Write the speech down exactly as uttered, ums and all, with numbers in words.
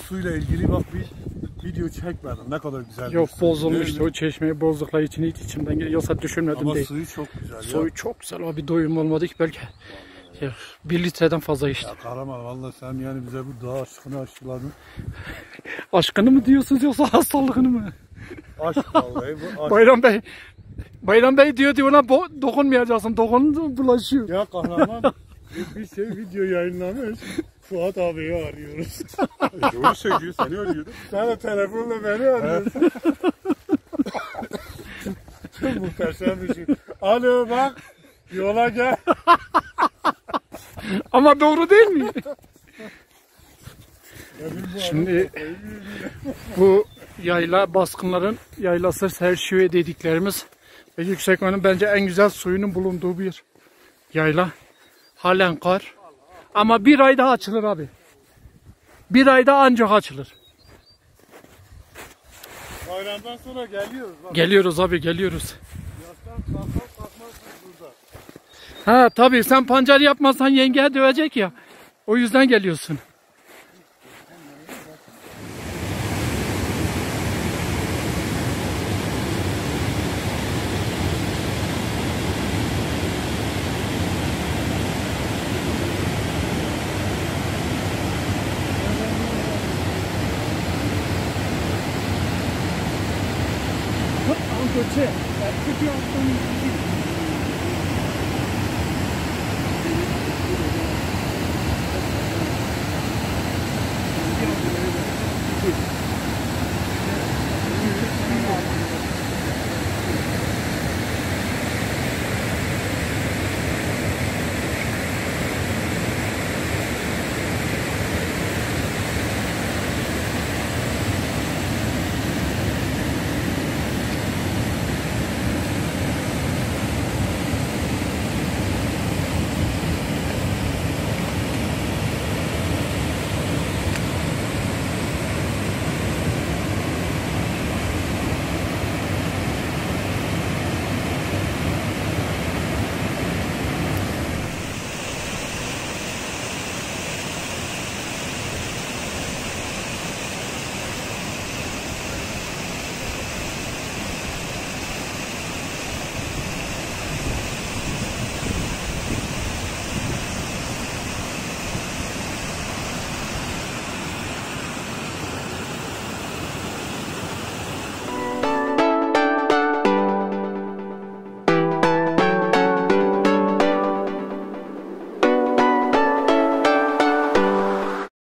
suyla ilgili bak bir video çekmedim. Ne kadar güzel. Yok bozulmuştu. O çeşmeyi bozdukları için hiç içimden geliyor. Yoksa düşünmedim Ama değil. suyu çok güzel. Suyu ya. çok güzel abi, doyum olmadı ki belki. Ya, bir litreden fazla içtim. Ya Kahraman vallahi sen yani bize bu dağ aşkını aşıladın. Aşkını mı diyorsunuz yoksa hastalığını mı? Aşk vallahi bu aşk. Bayram Bey. Bayram Bey diyor diyor ona bo- dokunmayacaksın. Dokununca bulaşıyor. Ya Kahraman bir, bir şey video yayınlamış. Fuat abiyi arıyoruz. Doğru söylüyor, seni arıyordu. Sen de telefonla beni arıyorsun. Çok muhteşem bir şey. Alo bak, yola gel. Ama doğru değil mi? Şimdi bu yayla baskınların yaylası Serşive dediklerimiz ve Yüksekova'nın bence en güzel suyunun bulunduğu bir yayla. Halen kar. Ama bir ay daha açılır abi. Bir ayda ancak açılır. Bayramdan sonra geliyoruz. Bak. Geliyoruz abi, geliyoruz. Yastan kalkmaz kalkmazsın burada. Ha tabii, sen pancar yapmazsan yenge dövecek ya. O yüzden geliyorsun. Anche c'è, tutti